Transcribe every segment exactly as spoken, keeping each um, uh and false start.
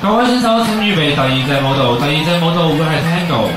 各位選手請預備第二隻舞蹈，第二隻舞蹈會係 Tango。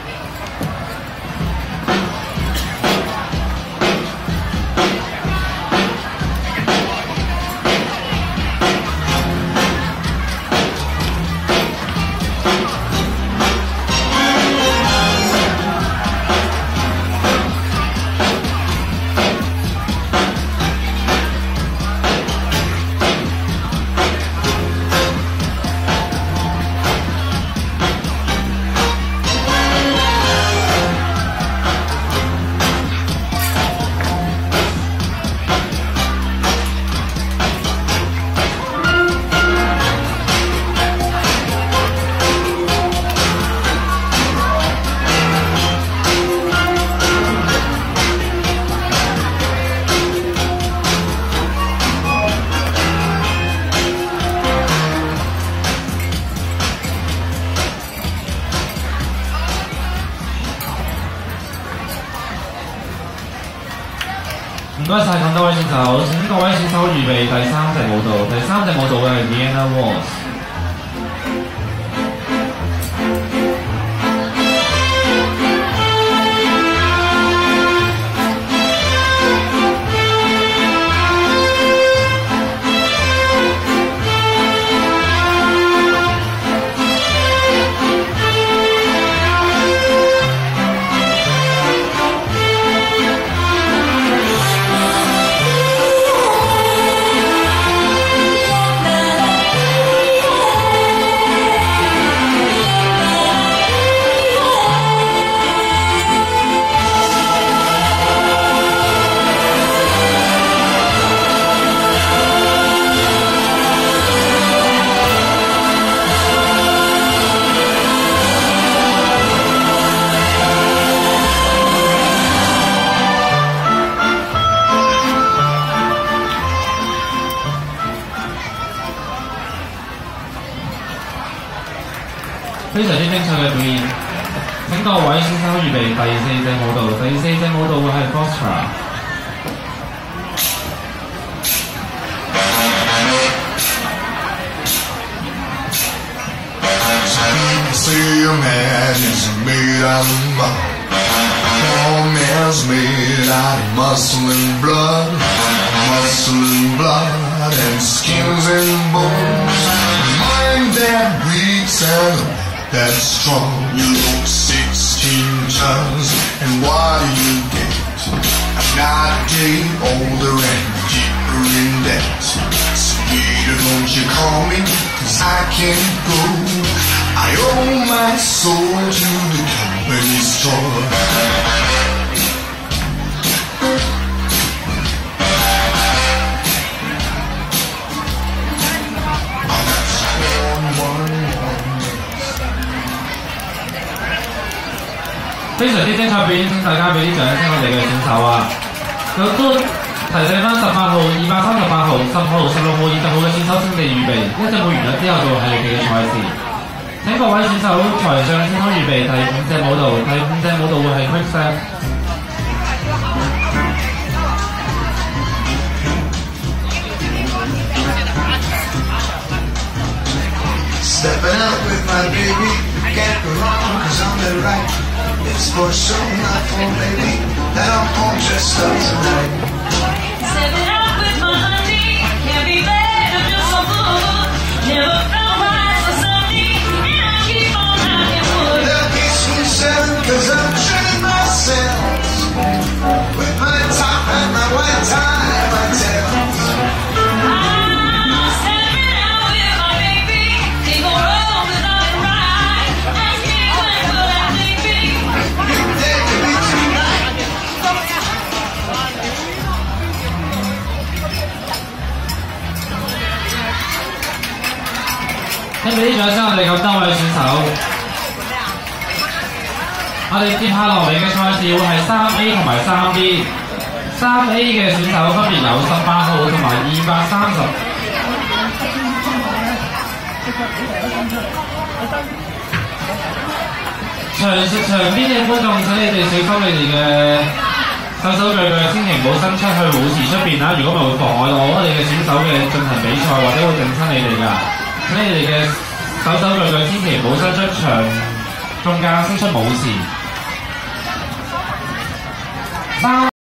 唔該晒咁多位選手，請各位選手預備第三隻舞蹈，第三隻舞蹈嘅係 Vienna Waltz。非常之精彩嘅表演，請各位選手預備第四隻舞蹈，第四隻舞蹈會係 Foxtrot。 Say a man is made out of mud. All man's made out of muscle and blood, muscle and blood, and skins and bones. Mind that weaks and that's strong. You look sixteen tons, and what do you get? I'm not a day older and deeper in debt. Sweeter, don't you call me, 'cause I can't go. I owe my soul to the company store. One, one. 非常之精彩表演，請大家俾啲掌聲我哋嘅選手啊！咁都提醒翻十八號、二百三十八號、十號、十六號、二十號嘅選手請你預備，一陣舞完咗之後就係你哋嘅賽事。請各位選手台上先可預備第五隻舞蹈，第五隻舞蹈會係 Quickstep。 Stepping out with my baby, can't go wrong 'cause I'm the right. It's for show, not for baby, that I'm all dressed up tonight. Stepping out with my honey, can't be bad or just so good. Never felt right for something, and I keep on knocking wood. Lucky sweet son, 'cause I'm treating myself with my top and my white tie and my tails. 請俾啲掌聲我哋咁多位選手。我哋接下落嚟嘅賽事會係三 A 同埋三 B。三 A 嘅選手分別有十八號同埋二百三十。場場邊嘅觀眾請你哋小心你哋嘅手手腳腳，千祈唔好伸出去舞池出邊啦！如果唔係會妨礙到我哋嘅選手嘅進行比賽，或者會整親你哋㗎。請你哋嘅手手腳腳千祈唔好伸出場中間，伸出舞前。